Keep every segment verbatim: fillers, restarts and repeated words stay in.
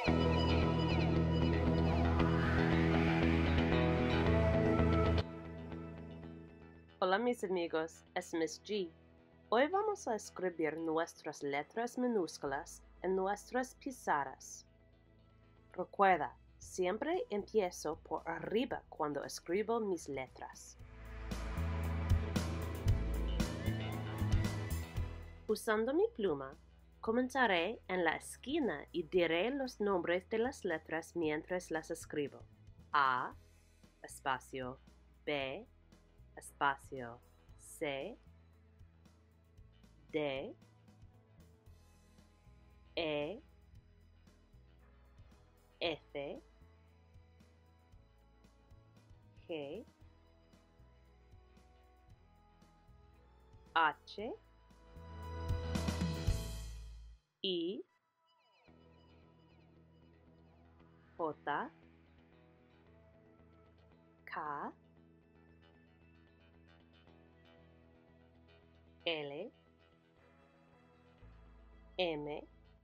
Hola mis amigos, es Miss G. Hoy vamos a escribir nuestras letras minúsculas en nuestras pizarras. Recuerda, siempre empiezo por arriba cuando escribo mis letras. Usando mi pluma, comenzaré en la esquina y diré los nombres de las letras mientras las escribo. A, espacio, B, espacio, C, D, E, F, G, H, I, J, K, L, M,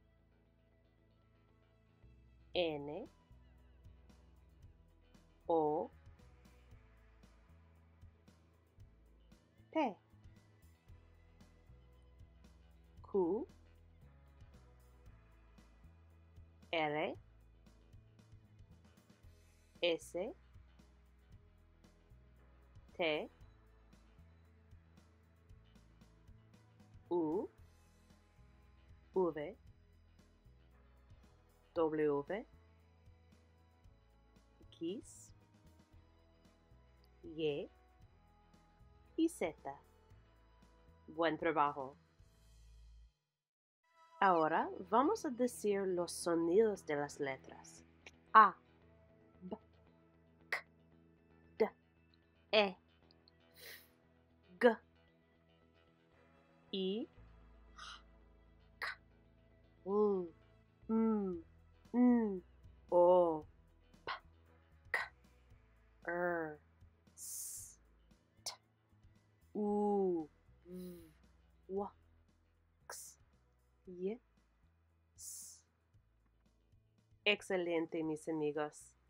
N, O, P, Q, R, S, T, U, V, W, X, Y y Z. Buen trabajo. Ahora vamos a decir los sonidos de las letras. A, B, K, D, E, F, G, I, J, K, L, M, N, O, P, K, R, S, T, U, V, W, X, Y, S. Excelente, mis amigos.